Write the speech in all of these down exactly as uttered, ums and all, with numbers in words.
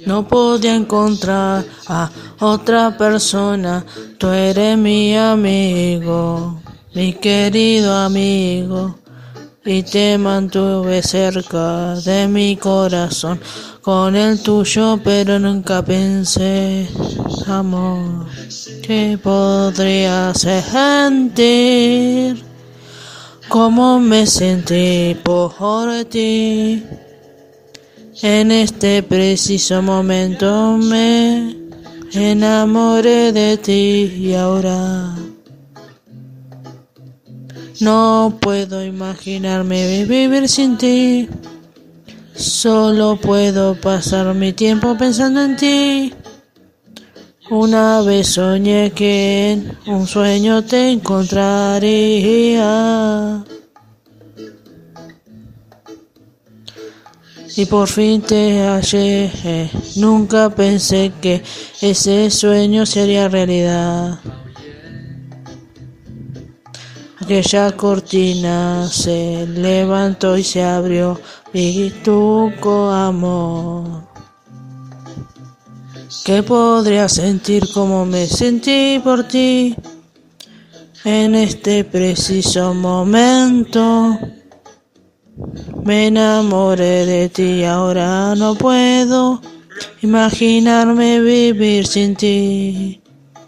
No podía encontrar a otra persona, tú eres mi amigo, mi querido amigo, y te mantuve cerca de mi corazón, con el tuyo, pero nunca pensé, amor, que podría sentir como me sentí por ti. En este preciso momento me enamoré de ti y ahora no puedo imaginarme vivir sin ti. Solo puedo pasar mi tiempo pensando en ti. Una vez soñé que en un sueño te encontraría. Y por fin te hallé, eh, nunca pensé que ese sueño sería realidad. Aquella cortina se levantó y se abrió, vi tu amor. ¿Qué podría sentir como me sentí por ti en este preciso momento? Me enamoré de ti, ahora no puedo imaginarme vivir sin ti.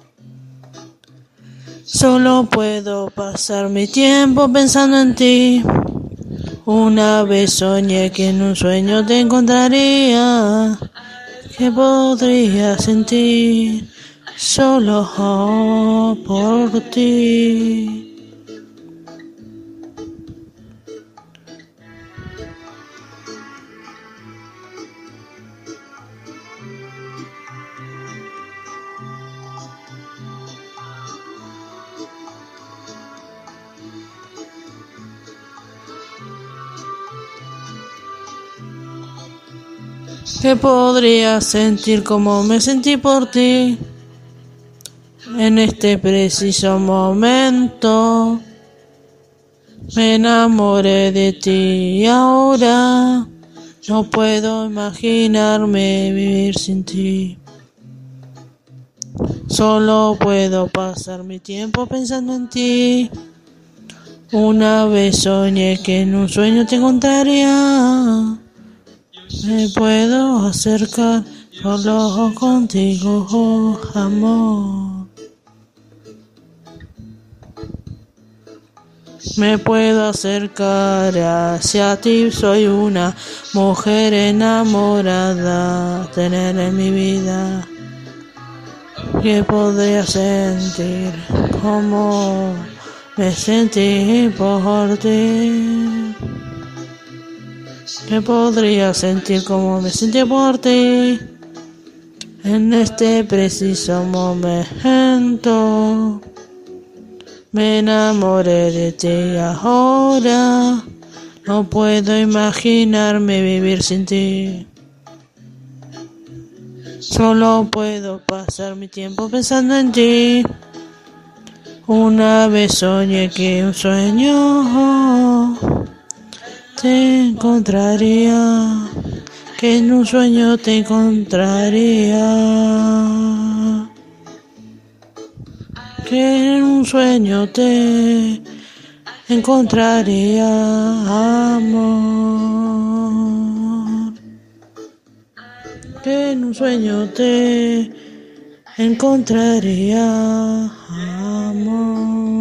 Solo puedo pasar mi tiempo pensando en ti. Una vez soñé que en un sueño te encontraría. ¿Qué podría sentir solo por ti? ¿Qué podría sentir como me sentí por ti en este preciso momento? Me enamoré de ti y ahora no puedo imaginarme vivir sin ti. Solo puedo pasar mi tiempo pensando en ti. Una vez soñé que en un sueño te encontraría. Me puedo acercar solo contigo, oh, amor. Me puedo acercar hacia ti, soy una mujer enamorada, tener en mi vida. ¿Qué podría sentir como me sentí por ti? ¿Qué podría sentir como me sentí por ti en este preciso momento? Me enamoré de ti y ahora no puedo imaginarme vivir sin ti. Solo puedo pasar mi tiempo pensando en ti. Una vez soñé que un sueño te encontraría, que en un sueño te encontraría, que en un sueño te encontraría, amor, que en un sueño te encontraría, amor.